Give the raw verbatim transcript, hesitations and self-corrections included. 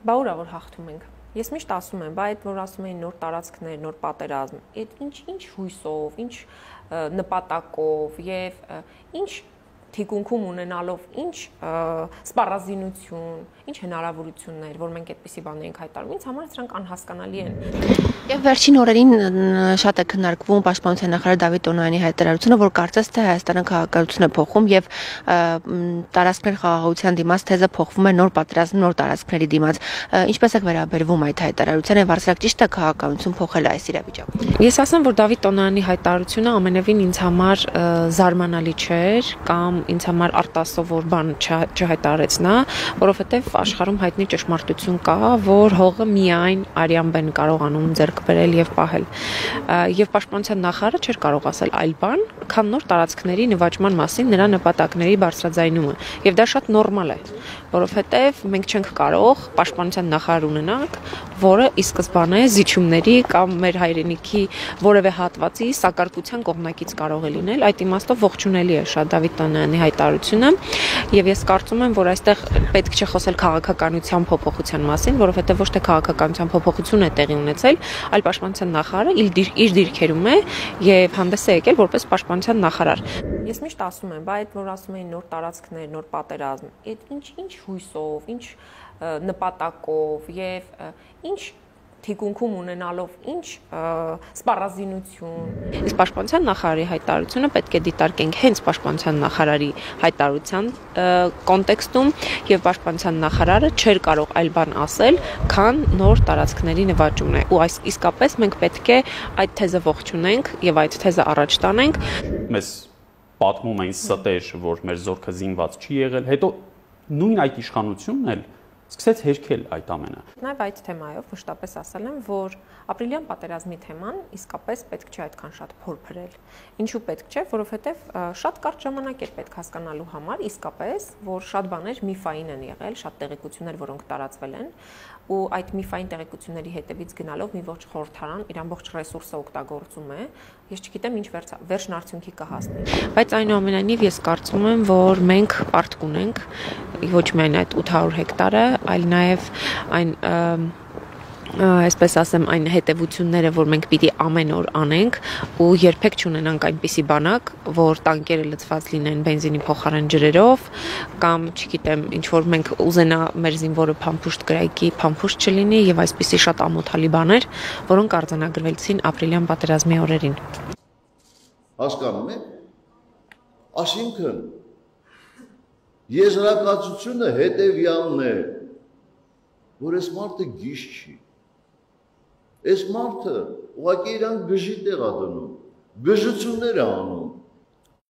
Բա ուրա որ հաղթում ենք։ Ես միշտ ասում եմ, բա այդ որ ասում են նոր տարածքներ, նոր պատերազմ, այդ ինչ ինչ հույսով, ինչ նպատակով եւ ինչ թիկունքում ունենալով ինչ սպառազինություն, ինչ հնարավորություններ, որ մենք այդպիսի բաներ ենք հայտարարում, ինձ համար սրանք անհասկանալի են։ Եվ վերջին օրերին շատ է քննարկվում Պաշտպանության նախարար Դավիթ Տոնոյանի հայտարարությունը, որ կարծես թե Հայաստանը քաղաքականություն է փոխում եւ տարածքներ խաղաղության դիմաց թեզը փոխվում է նոր պատերազմ, նոր տարածքների դիմաց։ Ինչպես է վերաբերվում այդ հայտարարությանը, վարսրակ ճիշտ է քաղաքականություն փոխել այս իրավիճակում։ Ես ասեմ, որ Դավիթ Տոնոյանի հայտարարությունը ամենևին ինձ համար զարմանալի չէր կամ ինձ համար արտասովոր բան չհայտարարեց նա, որովհետև աշխարհում հայտնի ճշմարտություն կա, որ հողը միայն Արիամբեն կարողանում ձեռք բերել եւ պահել։ Եվ Պաշտպանության նախարարը չէր կարող ասել այլ բան, քան նոր տարածքների նվաճման մասին նրա նպատակների բարձրաձայնումը։ Եվ դա շատ նորմալ է, որովհետև մենք չենք կարող Պաշտպանության նախարար ունենանք, որը ի սկզբանե զիջումների կամ մեր հայրենիքի որևէ հատվածի սակարկության կողմնակից կարող է լինել, այդ իմաստով ողջունելի է շատ Դավիթ Տոնոյանի հայտարարությունը, եւ ես կարծում եմ, որ այստեղ պետք չէ խոսել քաղաքականության փոփոխության մասին, որովհետեւ ոչ թե քաղաքականության փոփոխություն է տեղի ունեցել, այլ Պաշտպանության նախարարը իր դիրքերում է եւ հանդես է եկել որպես Պաշտպանության նախարար։ Ես միշտ ասում եմ, բա այդ որ ասում են նոր տարածքներ, նոր պատերազմ, այդ ինչ ինչ հույսով, ինչ նպատակով եւ ինչ թիկունքում ունենալով ինչ սպառազինություն։ Իսկ Պաշտպանության նախարարի հայտարարությունը պետք է դիտարկենք հենց Պաշտպանության նախարարի հայտարարության կոնտեքստում եւ Պաշտպանության նախարարը չէր կարող այլ բան ասել, քան նոր տարածքների նվաճումն է։ Ու այս իսկապես մենք պետք է այդ թեզը ողջունենք եւ այդ թեզը առաջ տանենք։ Մեզ պատմում են ստեր, որ մեր զորքը զինված չի եղել, հետո նույն այդ իշխանությունն էլ սկսեց հերքել այդ ամենը։ Նաև այդ թեմայով մշտապես ասել եմ, որ ապրիլյան պատերազմի թեման իսկապես պետք չէ այդքան շատ փորփրել։ Ինչու պետք չէ, որովհետև շատ կարճ ժամանակ էր պետք հասկանալու համար իսկապես, որ շատ բաներ միֆային են եղել, շատ տեղեկություններ, որոնք տարածվել են, ու այդ միֆային տեղեկությունների հետևից գնալով մի ողջ խորհրդարան իր ամբողջ ռեսուրսը օգտագործում է։ Ես չգիտեմ ինչ վերջն արդյունքի կհասնի։ Բայց այնուամենայնիվ ես կարծում եմ, որ մենք պարտք ունենք ոչ միայն այդ ութ հարյուր հեկտարը, այլ նաև այն այսպես ասեմ, այն հետևությունները, որ մենք պիտի ամեն օր անենք ու երբեք չունենանք այնպիսի բանակ, որ տանկերը լցված լինեն բենզինի փոխարեն ջրերով կամ, չգիտեմ, ինչ որ մենք ուզենա մեր զինվորը փամփուշտ կրակի, փամփուշտ չլինի եւ այսպիսի շատ ամոթալի բաներ, որոնք արձանագրվեցին ապրիլյան պատերազմի օրերին։ Հասկանում եք։ Այսինքն եզրակացությունը հետևյալն է, որ այս մարդը գիժ չի։ Այս մարդը ուղղակի իրան գժի տեղ է դնում, գժություններ է անում,